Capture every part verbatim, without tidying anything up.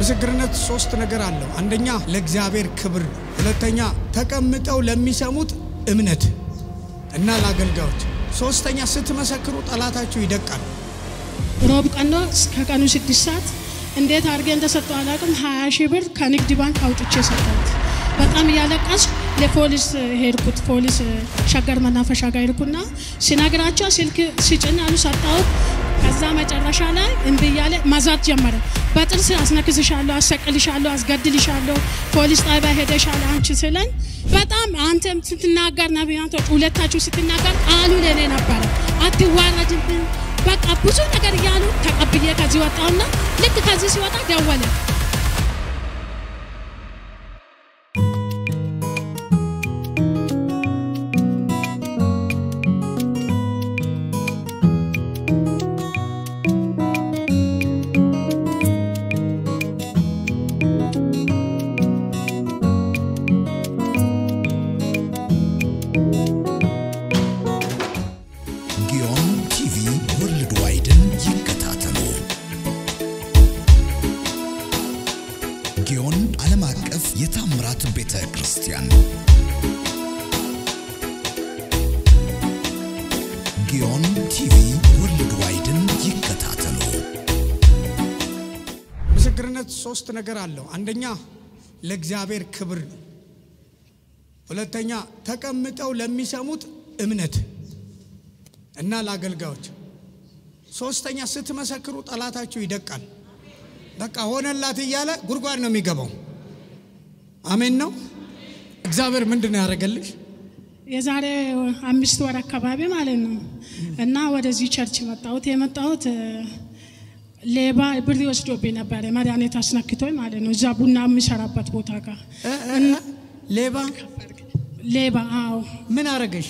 ምስክርነት ሶስት ነገር አለው አንደኛ ለእግዚአብሔር ክብር ሁለተኛ ተቀምጠው ለሚሰሙት እምነት እና ለአገልጋዮች ሶስተኛ ስትመሰክሩ ጠላታችሁ ይደቃል ሮብ ቀን ከቀኑ ስድስት ሰዓት እንዴት አርገ እንደሰጠው አላቅም ሃያ ሺህ ብር ከንግድ ባንክ አውጥቼ ሰጠሁት በጣም ያለቀስ ለፖሊስ ሄድኩት ፖሊስ ሸገር መናፈሻ ጋር ሄድኩና ሲናገራቸው ስልክ ሲጭናሉ ሰጣሁት ከዛ መጨረሻ ላይ እንብያለ ማዛት ጀመረ በጥርስ አስነክስሻለሁ አሰቅልሻለሁ አስገድልሻለሁ ፖሊስ ጣቢያ ሄደሻል አንቺ ስለኝ በጣም አንተም ስትናገር ነብያቶች ሁለታችሁ ስትናገር ቃሉ ለኔ ነበር አትዋረድብን በቃ ብዙ ነገር ያሉ ተቀብዬ ከዚህ ወጣውና ልክ ከዚህ ሲወጣ ደወለ ጊዮን ዓለም አቀፍ የታምራት ቤተ ክርስቲያን ጊዮን ቲቪ ወርልድ ዋይድን ይከታተሉ ምስክርነት ሶስት ነገር አለው አንደኛ ለእግዚአብሔር ክብር ሁለተኛ ተቀምጠው ለሚሰሙት እምነት እና ለአገልጋዮች ሶስተኛ ስትመሰክሩ ጠላታችሁ ይደቃል በቃ ሆነላት ይያለ ጉርጓድ ነው የሚገባው አሜን ነው እግዚአብሔር ምንድነው ያረጋልሽ የዛሬ አምስት ወር አካባቢ ማለት ነው እና ወደዚህ ቸርች መጣሁት የመጣሁት ሌባ ብር ወስዶብኝ ነበር መድኃኒት አስነክቶኝ ማለት ነው እዛ ቡና የሚሰራበት ቦታ ጋር ሌባ ሌባ አዎ ምን አረጋሽ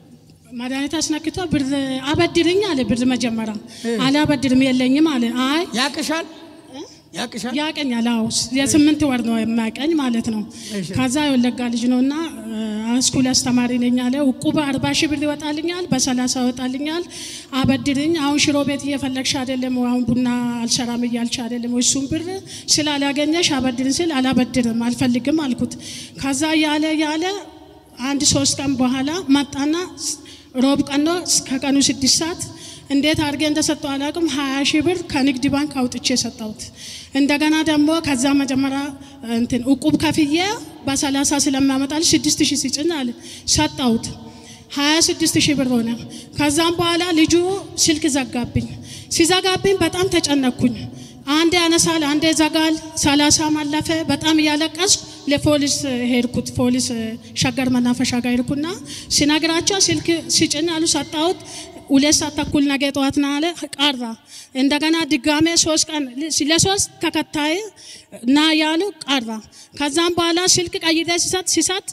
መድኃኒት አስነክቶ ብር አበድርኝ አለ ብር መጀመሪያ አላበድርም የለኝም አለ አይ ያቀሻል ያቀሻል ያቀኛል አዎ የስምንት ወር ነው የማቀኝ ማለት ነው ከዛ የወለጋ ልጅ ነውና አስኩል አስተማሪ ነኝ አለ ወቁባ አርባ ሺህ ብር ይወጣልኛል በሰላሳ ይወጣልኛል አበድርኝ አሁን ሽሮ ቤት እየፈለግሽ አይደለም አሁን ቡና አልሰራም እያልሽ አይደለም እሱም ብር ስላላገኘሽ አበድርኝ ስል አላበድርም አልፈልግም አልኩት ከዛ ያለ ያለ አንድ ሶስት ቀን በኋላ መጣና ሮብ ቀን ከቀኑ ስድስት ሰዓት እንዴት አርገ እንደሰጠው አላቅም ሃያ ሺህ ብር ከንግድ ባንክ አውጥቼ ሰጣሁት እንደገና ደግሞ ከዛ መጀመሪያ እንትን ዕቁብ ከፍዬ በሰላሳ ስለማመጣል ስድስት ሺህ ሲጭናል ሰጣሁት ሃያ ስድስት ሺህ ብር ሆነ ከዛም በኋላ ልጁ ስልክ ዘጋብኝ ሲዘጋብኝ በጣም ተጨነኩኝ አንዴ አነሳል አንዴ ዘጋል ሰላሳ ማለፈ በጣም ያለቀስ ለፖሊስ ሄድኩት ፖሊስ ሸገር መናፈሻ ጋር ሄድኩና ሲናገራቸው ስልክ ሲጭናሉ ሰጣሁት ሁለት ሰዓት ተኩል ነገ ጠዋትና አለ ቀራ እንደገና ድጋሜ ሶስት ቀን ለሶስት ተከታይ ና ያሉ ቀራ ከዛም በኋላ ስልክ ቀይደ ሲሰጥ ሲሰጥ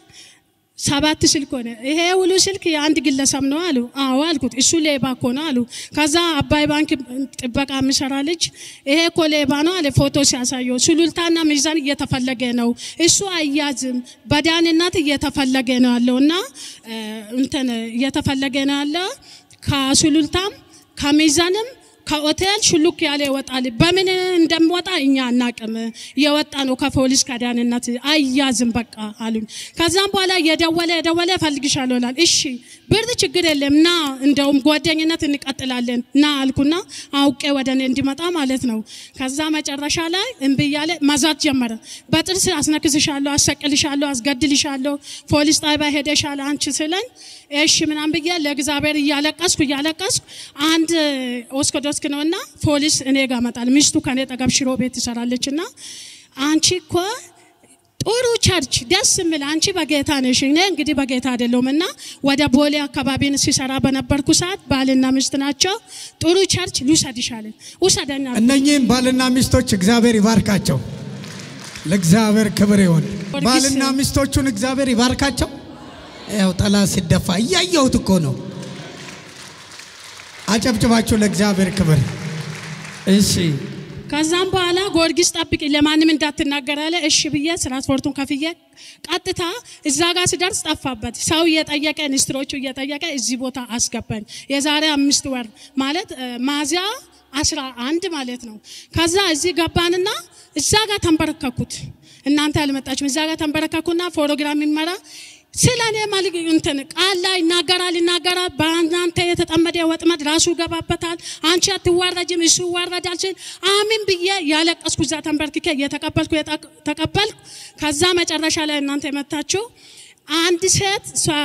ሰባት ስልክ ሆነ ይሄ ሁሉ ስልክ የአንድ ግለሰብ ነው አሉ አዎ አልኩት እሱ ሌባ እኮ ነው አሉ ከዛ አባይ ባንክ ጥበቃ ምሰራ ልጅ ይሄ እኮ ሌባ ነው አለ ፎቶ ሲያሳየው ሱሉልታና ሚዛን እየተፈለገ ነው እሱ አያዝም በዳንነት እየተፈለገ ነው አለውና እንትን እየተፈለገ ነው አለ ከሱሉልታም ከሚዛንም ከሆቴል ሽሉክ ያለ ወጣል በምን እንደምወጣ እኛ አናቀም የወጣ ነው ከፖሊስ ከዳንነት አያዝም በቃ አሉኝ ከዛም በኋላ የደወለ ደወለ ፈልግሻለሁ አለ እሺ ብር ችግር የለምና እንደውም ጓደኝነት እንቀጥላለን ና አልኩና አውቄ ወደኔ እንዲመጣ ማለት ነው ከዛ መጨረሻ ላይ እንብያለ ማዛት ጀመረ በጥርስ አስነክስሻለሁ አሰቅልሻለሁ አስገድልሻለሁ ፖሊስ ጣቢያ ሄደሻል አንቺ ስለኝ እሺ ምናም በያ ለእግዚአብሔር ያለቀስኩ ያለቀስኩ አንድ ኦስኮዶስክ ነውና ፖሊስ እኔ ጋር መጣል ሚስቱ ከኔ ጠገብ ሽሮ ቤት ትሰራለችና አንቺ እኮ ጦሩ ቸርች ደስ ምል አንቺ በጌታ ነሽ እኔ እንግዲህ በጌታ አይደለሁምና ወደ ቦሌ አካባቢን ሲሰራ በነበርኩ ሰዓት ባልና ሚስት ናቸው ጦሩ ቸርች ልውሰድሻለ ወሰደኛ እነኚህን ባልና ሚስቶች እግዚአብሔር ይባርካቸው ለእግዚአብሔር ክብር ይሁን ባልና ሚስቶቹን እግዚአብሔር ይባርካቸው ያው ጠላት ሲደፋ ያያዩት እኮ ነው አጨብጭባችሁ ለእግዚአብሔር ክብር እሺ ከዛም በኋላ ጎርጊስ ጠብቂ ለማንም እንዳትናገር አለ እሺ ብዬ ትራንስፖርቱን ከፍዬ ቀጥታ እዛ ጋር ሲደርስ ጠፋበት ሰው እየጠየቀ ንስትሮቹ እየጠየቀ እዚህ ቦታ አስገባኝ የዛሬ አምስት ወር ማለት ማዚያ አስራ አንድ ማለት ነው ከዛ እዚህ ገባንና እዛ ጋር ተንበረከኩት እናንተ ያልመጣችሁ እዛ ጋር ተንበረከኩና ፕሮግራም ይመራ ስለኔ ማልግ እንትን ቃል ላይ ይናገራል ይናገራል ባንተ የተጠመደ ወጥመድ ራሱ ገባበታል አንቺ አትዋረጅም እሱ ይዋረዳል ሲል አሜን ብዬ ያለቀስኩ እዛ ተንበርክኬ የተቀበልኩ የተቀበልኩ ከዛ መጨረሻ ላይ እናንተ መጣችሁ አንድ ሴት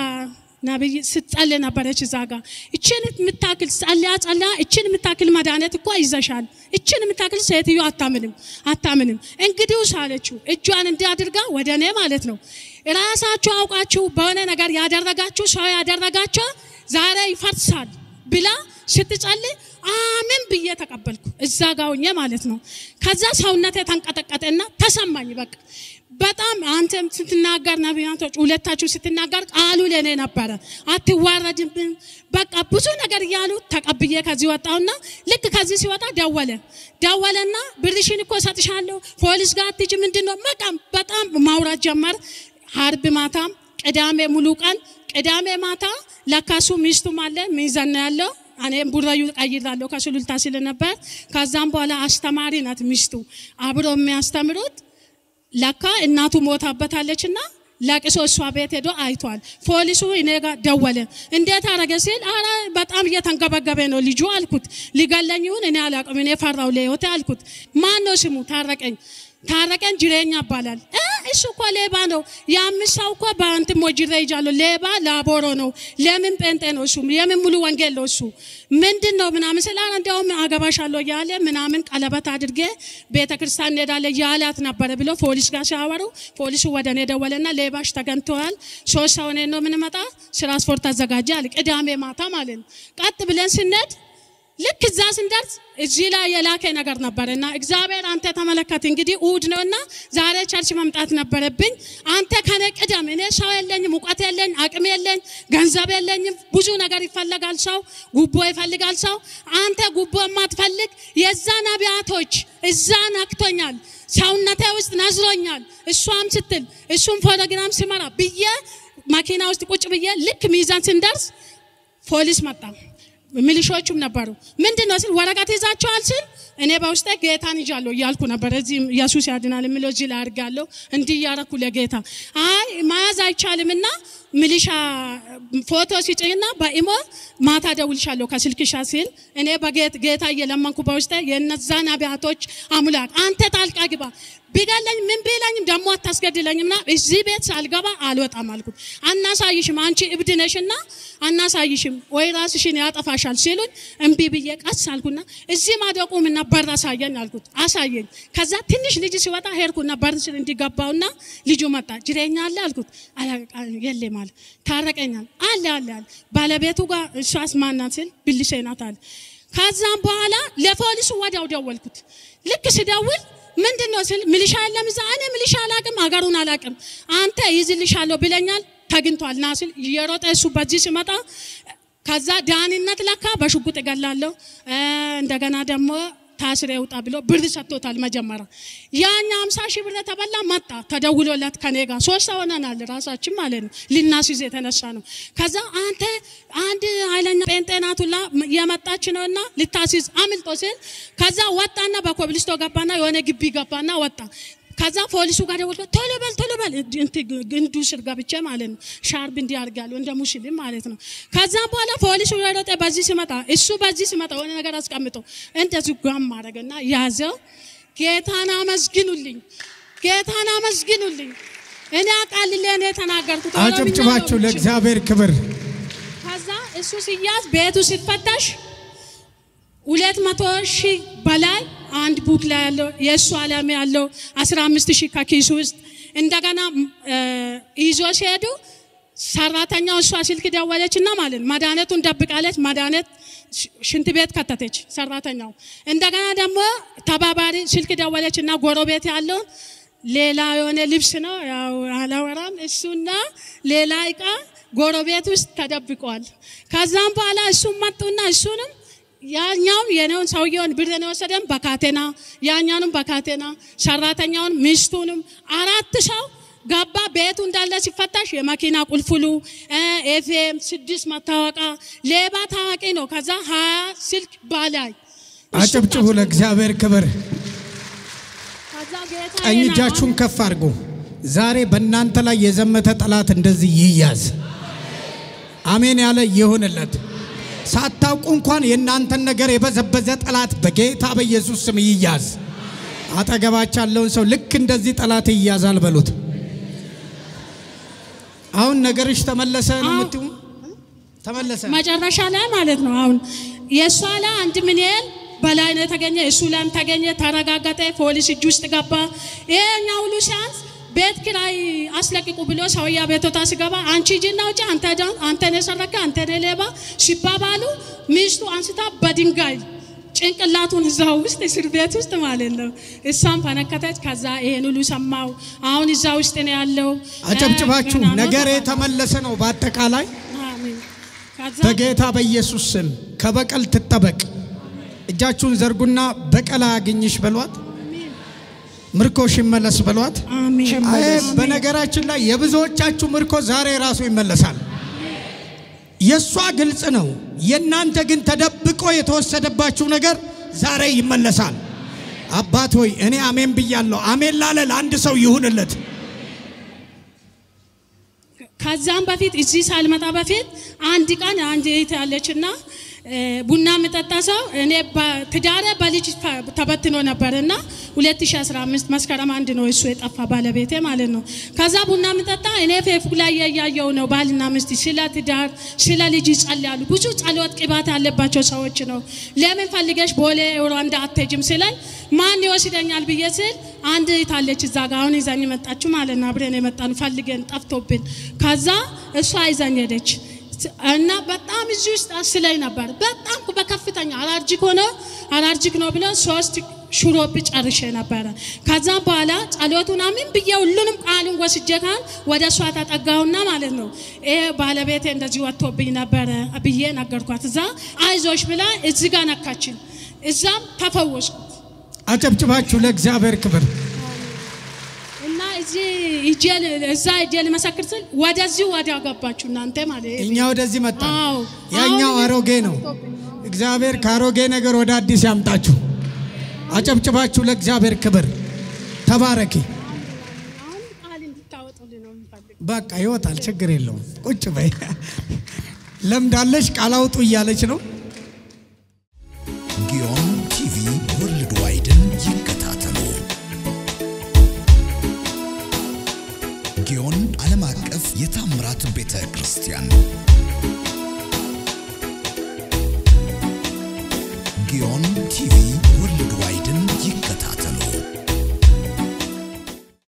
ነብይ ስትጸልይ ነበረች ዛጋ እቺን ምታክል ጸልያ ጸልያ እቺን ምታክል መድኃኒት እኮ ይዘሻል እቺን ምታክል ሴትዮ አታምንም አታምንም እንግዲው ሳለችው እጇን እንዲያድርጋ ወደኔ ማለት ነው ራሳችሁ አውቃችሁ በሆነ ነገር ያደረጋችሁ ሰው ያደረጋችሁ ዛሬ ይፈርሳል ብላ ስትጸልይ አሜን ብዬ ተቀበልኩ እዛ ጋር ሆኜ ማለት ነው ከዛ ሰውነቴ ተንቀጠቀጠና ተሰማኝ በቃ በጣም አንተም ስትናገር ነብያቶች ሁለታችሁ ስትናገር ቃሉ ለኔ ነበር አትዋረድም በቃ ብዙ ነገር ያሉ ተቀብዬ ከዚህ ወጣውና ልክ ከዚህ ሲወጣ ደወለ ደወለና ብርሽን እኮ ሰጥሻለሁ ፖሊስ ጋር አትጂ ምንድነው በጣም በጣም ማውራት ጀመር ሐርብ ማታም ቅዳሜ ሙሉ ቀን ቅዳሜ ማታ ለካሱ ሚስቱ ማለት ሚዛን ያለው እኔም ቡራዩ ቀይራለሁ ከሱሉልታ ሲል ነበር ከዛም በኋላ አስተማሪ ናት ሚስቱ አብሮ የሚያስተምሩት ለካ እናቱ ሞታበታለችና ለቅሶ እሷ ቤት ሄዶ አይቷል ፖሊሱ እኔ ጋር ደወለ እንዴት አረገ ሲል አረ በጣም እየተንገበገበ ነው ልጁ አልኩት ሊገለኝ ይሁን እኔ አላውቅም እኔ ፈራው ለዮቴ አልኩት ማን ነው ስሙ ታረቀኝ ታረቀኝ ጅሬኛ ይባላል እ እሱ እኮ ሌባ ነው ያምሳው እኮ ባንተ ሞጅሬ ይጃሉ ሌባ ላቦሮ ነው ለምን ጴንጤ ነው እሱ የምን ሙሉ ወንጌል ነው እሱ ምንድነው ምናምን ስላን እንደውም አገባሻለሁ ያለ ምናምን ቀለበት አድርጌ ቤተክርስቲያን ሄዳለ ያላት ነበር ብሎ ፖሊስ ጋር ሲያወሩ ፖሊሱ ወደኔ ደወለና ሌባሽ ተገንቷል ሶስት ሰው ነው ምን መጣ ትራንስፖርት አዘጋጀ አለ ቅዳሜ ማታ ማለት ነው ቀጥ ብለን ስንሄድ ልክ እዛ ስንደርስ እዚህ ላይ የላከ ነገር ነበርና እግዚአብሔር አንተ ተመለከት እንግዲህ ኡድ ነውና ዛሬ ቸርች መምጣት ነበረብኝ አንተ ከኔ ቀደም እኔ ሰው የለኝም ሙቀት የለኝ አቅም የለኝ ገንዘብ የለኝም ብዙ ነገር ይፈልጋል ሰው ጉቦ ይፈልጋል ሰው አንተ ጉቦ ማትፈልግ የዛ ነቢያቶች እዛ ነክቶኛል ሰውነቴ ውስጥ ነዝሮኛል እሷም ስትል እሱም ፕሮግራም ሲመራ ብዬ ማኪና ውስጥ ቁጭ ብዬ ልክ ሚዛን ስንደርስ ፖሊስ መጣ ሚሊሾቹም ነበሩ ምንድነው ሲል ወረቀት ይዛቸዋል ሲል እኔ በውስጤ ጌታን ይጃለሁ ያልኩ ነበር እዚህ ኢየሱስ ያድናል የሚለው እዚህ ላይ አርጋለሁ እንዲህ ያረኩ ለጌታ አይ ማያዝ አይቻልምና ሚሊሻ ፎቶ ሲጭና በኢሞ ማታ ደውልሻለሁ ከስልክሻ ሲል እኔ በጌት ጌታ እየለመንኩ በውስጤ የነዛ ነቢያቶች አምላክ አንተ ጣልቃ ግባ ቢገለኝ ምን ቢለኝም ደሞ አታስገድለኝምና እዚህ ቤት ሳልገባ አልወጣም አልኩት አናሳይሽም አንቺ እብድ ነሽና አናሳይሽም ወይ ራስሽን ያጠፋሻል ሲሉኝ እንቢ ብዬ ቀስ አልኩና እዚህ ማደቁምና በር አሳየኝ አልኩት አሳየኝ ከዛ ትንሽ ልጅ ሲወጣ ሄርኩና በር ስል እንዲገባውና ልጁ መጣ ጅሬኛ አለ አልኩት የለ ማለት ታረቀኛል አለ አለ ባለቤቱ ጋር እሷስ ማናት ሲል ብልሽናት አለ ከዛም በኋላ ለፖሊሱ ወዳው ደወልኩት ልክ ሲደውል ምንድነው ሲል ሚሊሻ የለም እዛ እኔ ሚሊሻ አላቅም አገሩን አላቅም አንተ ይዝልሻለሁ ብለኛል ተግንቷል ናስል የሮጠ እሱ በዚህ ሲመጣ ከዛ ዳንነት ለካ በሽጉጥ ይገላለሁ እንደገና ደግሞ ታስሬ ውጣ ብሎ ብር ሰጥቶታል መጀመሪያ ያኛ ሃምሳ ሺህ ብር ተበላ መጣ ተደውሎላት ከኔ ጋር ሶስት ሆነናል ራሳችን ማለት ነው ሊናስይዝ የተነሳ ነው ከዛ አንተ አንድ ኃይለኛ ጴንጤናቱላ የመጣች ነውና ልታስይዝ አምልጦ ሲል ከዛ ወጣና በኮብልስቶ ገባና የሆነ ግቢ ገባና ወጣ ከዛ ፖሊሱ ጋር ደወልኩ ቶሎ በል ቶሎ በል እንት ግንዱ ስር ገብቼ ማለት ነው ሻርብ እንዲያርጋለሁ እንደ ሙስሊም ማለት ነው ከዛ በኋላ ፖሊሱ ወሮጠ በዚህ ሲመጣ እሱ በዚህ ሲመጣ ሆነ ነገር አስቀምጦ እንደዚህ ጓም ማረገና ያዘው ጌታና መስግኑልኝ ጌታና መስግኑልኝ እኔ አቃል ለኔ ተናገርኩት አጨብጭባችሁ ለእግዚአብሔር ክብር ከዛ እሱ ሲያዝ ቤቱ ሲፈተሽ ሁለት መቶ ሺህ በላይ አንድ ቡክ ላይ ያለው የሱ ዓለም ያለው አስራ አምስት ሺህ ከኪሱ ውስጥ እንደገና ይዞ ሲሄዱ ሰራተኛው እሷ ስልክ ደወለችና ማለት መድኃኒቱን ደብቃለች መድኃኒት ሽንት ቤት ከተተች ሰራተኛው እንደገና ደግሞ ተባባሪ ስልክ ደወለችና ጎረቤት ያለው ሌላ የሆነ ልብስ ነው ያው አላወራም እሱና ሌላ እቃ ጎረቤት ውስጥ ተደብቋል ከዛም በኋላ እሱ መጡና እሱንም ያኛው የነውን ሰውየውን ብር ነው ወሰደን በካቴና ያኛውንም በካቴና ሰራተኛውን ሚስቱንም አራት ሰው ገባ ቤቱ እንዳለ ሲፈታሽ የማኪና ቁልፉሉ ኤፍኤም ስድስት መታወቃ ሌባ ታዋቂ ነው ከዛ ሀያ ስልክ ባላይ አጨብጭቡ ለእግዚአብሔር ክብር ቀኝ እጃችሁን ከፍ አድርጉ ዛሬ በእናንተ ላይ የዘመተ ጠላት እንደዚህ ይያዝ አሜን ያለ ይሁንለት ሳታውቁ እንኳን የእናንተን ነገር የበዘበዘ ጠላት በጌታ በኢየሱስ ስም ይያዝ አጠገባችሁ ያለውን ሰው ልክ እንደዚህ ጠላት ይያዛል በሉት አሁን ነገርሽ ተመለሰ ነው የምትዩ ተመለሰ መጨረሻ ላይ ማለት ነው አሁን የሷላ አንድ ሚሊዮን በላይ ነው ተገኘ እሱ ላም ተገኘ ተረጋጋጠ ፖሊስ እጅ ውስጥ ገባ ይሄኛው ሁሉ ሲያንስ ቤት ኪራይ አስለቅቁ ብሎ ሰውያ ቤቶታ ሲገባ አንቺ ጂናው ጫ አንተ ጃን አንተ ነሰረከ አንተ ነሌባ ሲባባሉ ሚስቱ አንስታ በድንጋይ ጭንቅላቱን እዛው ውስጥ እስር ቤት ውስጥ ማለት ነው እሷም ፈነከተች ከዛ ይሄን ሁሉ ሰማው አሁን እዛው ውስጥ ነው ያለው አጨብጭባችሁ ነገር የተመለሰ ነው በአጠቃላይ አሜን በጌታ በኢየሱስ ስም ከበቀል ትጠበቅ እጃችሁን ዘርጉና በቀል አግኝሽ በሏት ምርኮሽ ይመለስ በሏት አሜን በነገራችን ላይ የብዙዎቻችሁ ምርኮ ዛሬ ራሱ ይመለሳል የሷ ግልጽ ነው የናንተ ግን ተደብቆ የተወሰደባችሁ ነገር ዛሬ ይመለሳል አባት ሆይ እኔ አሜን ብያለሁ አሜን ላለ ለአንድ ሰው ይሁንለት ከዛም በፊት እዚህ ሳልመጣ በፊት አንድ ቀን አንድ እህት ያለችና ቡና መጣጣሰው እኔ ትዳሬ በልጅ ተበትኖ ነበርና ሁለት ሺህ አስራ አምስት መስከረም አንድ ነው እሱ የጠፋ ባለቤቴ ማለት ነው ከዛ ቡና መጣጣ እኔ ፌስቡክ ላይ ያያየው ነው ባልና ሚስት ስለ ትዳር ስለ ልጅ ይጸልያሉ ብዙ ጸሎት ቅባት ያለባቸው ሰዎች ነው ለምን ፈልገሽ ቦሌ ሩዋንዳ አትሄጂም ሲለኝ ማን ይወስደኛል ብዬ ስል አንድ ታለች እዛ ጋር አሁን ይዛኝ መጣችሁ ማለት ነው አብረን የመጣን ፈልገን ጠፍቶብን ከዛ እሷ ይዛኝ ሄደች እና በጣም እዚህ ውስጥ አስለኝ ነበር በጣም በከፍተኛ አላርጂክ ሆነ አላርጂክ ነው ብለ ሶስት ሹሮብ ጨርሼ ነበር ከዛ በኋላ ጸሎቱን አሜን ብዬው ሁሉንም ቃሉን ወስጄካን ወደ ሷ ተጠጋውና ማለት ነው ኤ ባለቤቴ እንደዚህ ወጥቶብኝ ነበር ብዬ ነገርኳት እዛ አይዞሽ ብላ እዚህ ጋር ነካችን እዛም ተፈወስኩ አጨብጭባችሁ ለእግዚአብሔር ክብር እና እዚህ ይጀል እዛ ይጀል መሰክርት ወደዚህ ወዲያ ገባችሁ እናንተ ማለት እኛ ወደዚህ መጣ ያኛው አሮጌ ነው እግዚአብሔር ካሮጌ ነገር ወደ አዲስ ያምጣችሁ አጨብጭባችሁ ለእግዚአብሔር ክብር ተባረኪ አሁን ቃል እንድታወጡልኝ ነው የምፈልገው በቃ ይወጣል ችግር የለውም ቁጭ በይ ለምዳለሽ ቃል አውጡ እያለች ነው ጊዮን ቲቪ ወርልድ ዋይድን ይከታተሉ ጊዮን ዓለም አቀፍ የታምራት ቤተ ክርስቲያን